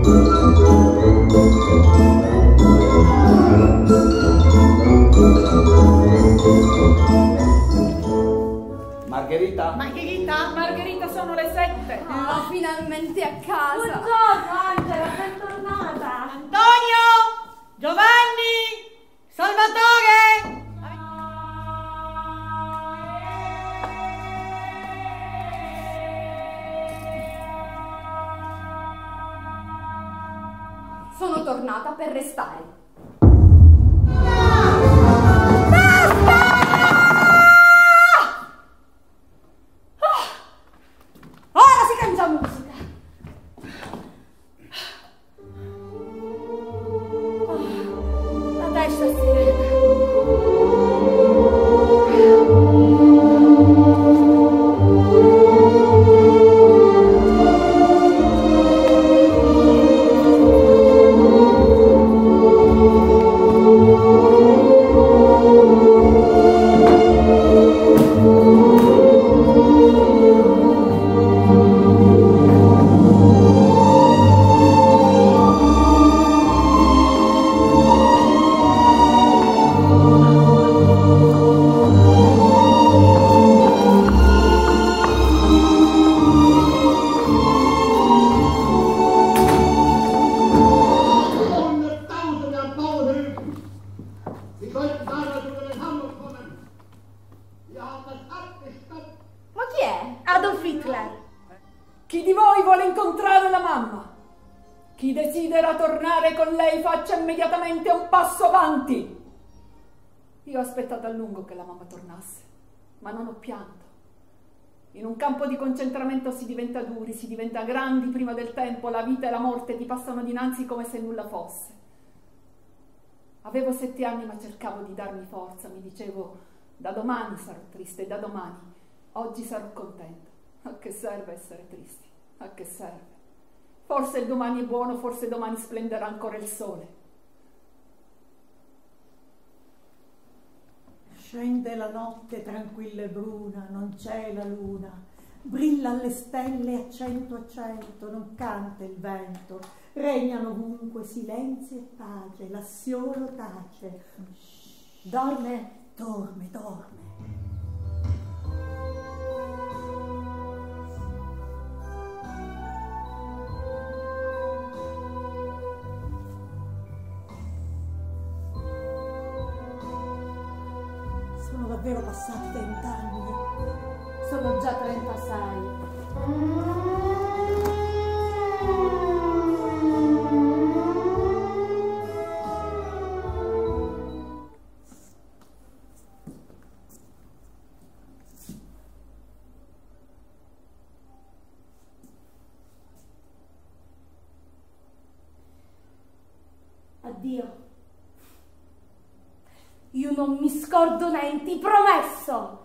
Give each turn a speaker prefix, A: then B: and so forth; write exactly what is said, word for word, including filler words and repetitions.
A: Margherita?
B: Margherita? Margherita, sono le sette.
C: Oh, finalmente a casa.
D: Buongiorno Angela, bentornata.
B: Antonio! Giovanni! Salvatore!
C: Sono tornata per restare. Ma chi è?
B: Adolf Hitler.
E: Chi di voi vuole incontrare la mamma? Chi desidera tornare con lei faccia immediatamente un passo avanti. Io ho aspettato a lungo che la mamma tornasse, ma non ho pianto. In un campo di concentramento si diventa duri, si diventa grandi prima del tempo, la vita e la morte ti passano dinanzi come se nulla fosse. Avevo sette anni ma cercavo di darmi forza, mi dicevo da domani sarò triste, da domani, oggi sarò contenta. A che serve essere tristi? A che serve? Forse il domani è buono, forse domani splenderà ancora il sole.
D: Scende la notte tranquilla e bruna, non c'è la luna, brilla alle stelle a cento a cento, non canta il vento, regnano ovunque silenzio e pace, l'assiolo tace. Dorme, dorme, dorme. Sono davvero passati vent'anni.
C: Sono già trentasei. Addio. Io non mi scordo niente, promesso!